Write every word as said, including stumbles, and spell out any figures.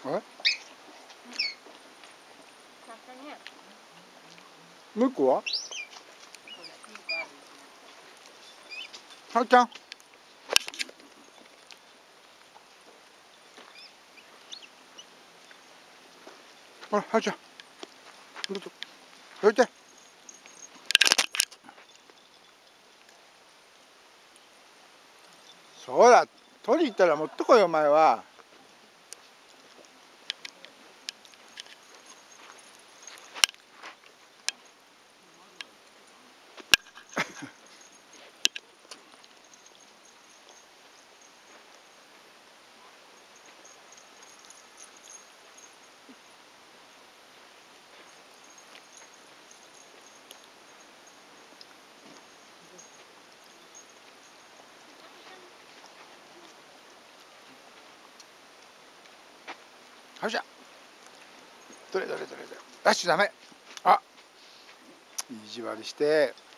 え？もう一個は？はるちゃん。ほら、はるちゃん。どうぞ。どいて。そうだ、取り行ったら持ってこいよ、お前は。はるちゃん。どれどれどれどれ。ダッシュダメ。あ、意地悪して。